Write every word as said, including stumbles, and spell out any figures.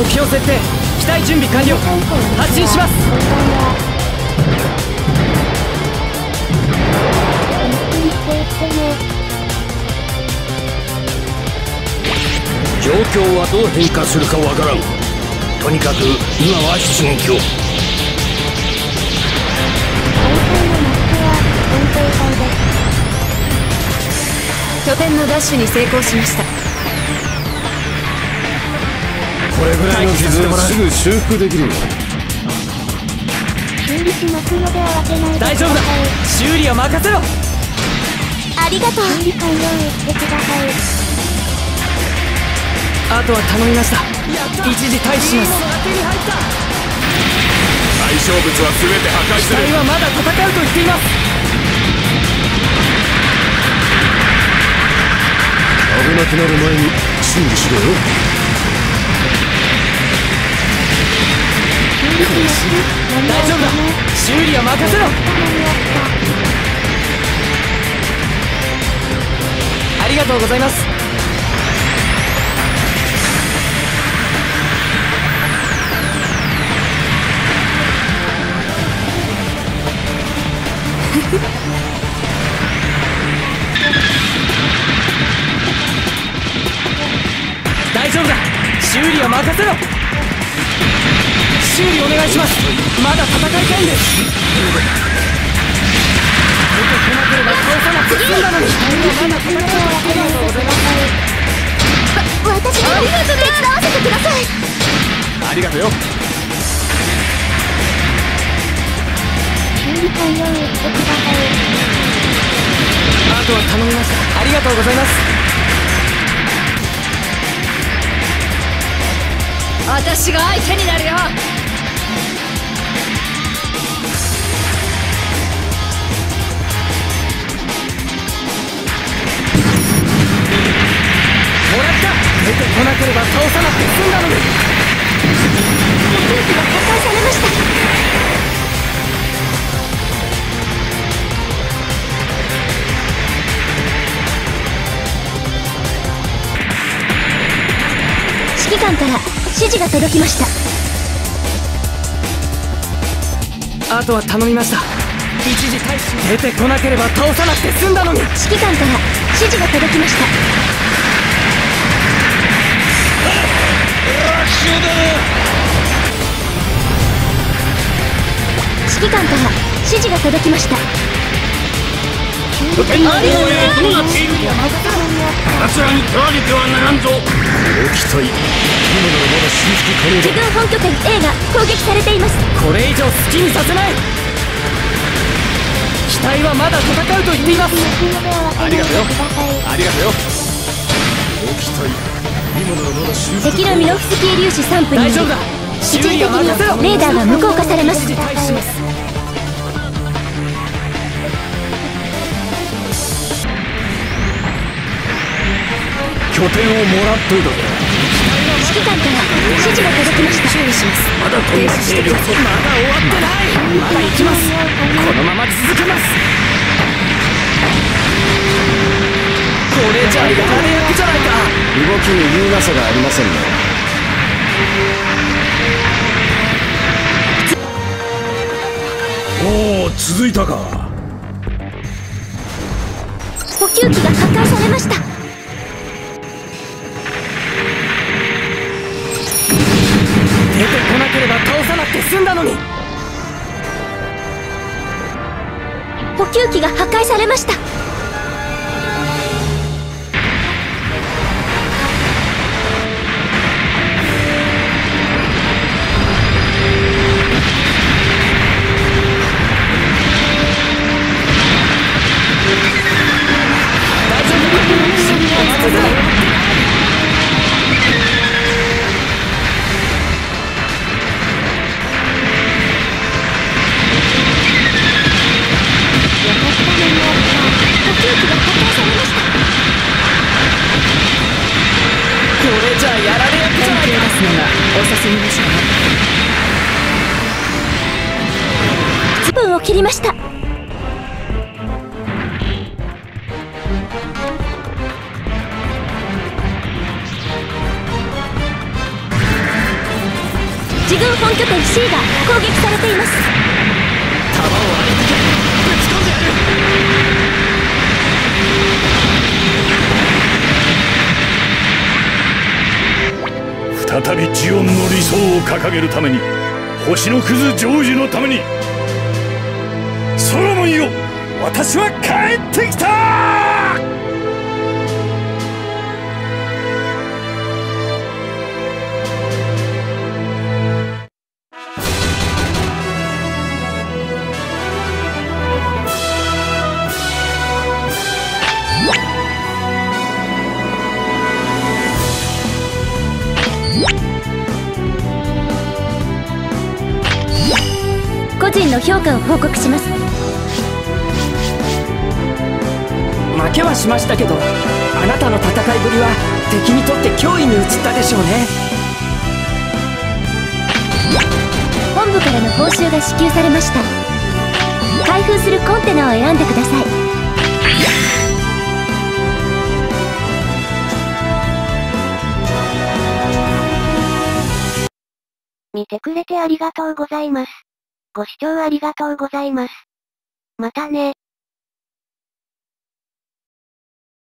目標設定、機体準備完了。発進します。 状況はどう変化するかわからん。とにかく今は出撃を。 拠点のダッシュに成功しました。 これぐらいの傷すぐ修復できる。 大丈夫だ、修理は任せろ。 ありがとう。 あとは頼みました。一時退避します。 対象物は全て破壊する。 機体はまだ戦うと言っています。 危なくなる前に修理しろよ。 大丈夫だ、修理は任せろ。ありがとうございます。大丈夫だ、修理は任せろ。修理お願いします。まだ戦いたいんです。出てこなければ倒さなくて済んだのに。まだ戦う。ありがとうございます。 わ、私が手伝わせてください。 ありがとうよ。あとは頼みました。ありがとうございます。 私が相手になるよ。 もらった。出てこなければ倒さなくて済んだのに。 空気が破壊されました。指揮官から指示が届きました。 あとは頼みました。一時退避。出てこなければ倒さなくて済んだのに。 指揮官から指示が届きました。指揮官から指示が届きました。 拠点の防衛どうなっている。奴らに取られてはならんぞ。この機体、今ならまだ修復可能だ。 自軍本拠点 A が攻撃されています。 これ以上好きにさせない。機体はまだ戦うと言っています。ありがとうよ。ありがとうよ。 この機体、今ならまだ修復。 敵のミノフスキー粒子さんぷんに大丈夫だ、 一時的にレーダーが無効化されます。 一時退避します。 拠点をもらっといたぞ。 指揮官から指示が届きました。修理します。 まだこんな勢力。 まだ終わってない。まだ行きます。このまま続けます。これじゃやられ役じゃないか。 動きに優雅さがありませんね。おお、続いたか。 補給機が破壊されました。 出てこなければ倒さなくて済んだのに。 補給機が破壊されました。 大丈夫。 いっぷんを切りました。 自軍本拠点 シー が攻撃されています。 弾をあれだけぶち込んでやる。再びジオンの理想を掲げるために、星のクズ成就のために、ソロモンよ、私は帰ってきたー。 個人の評価を報告します。 負けはしましたけど、あなたの戦いぶりは敵にとって脅威に移ったでしょうね。 本部からの報酬が支給されました。開封するコンテナを選んでください。 見てくれてありがとうございます。ご視聴ありがとうございます。またね。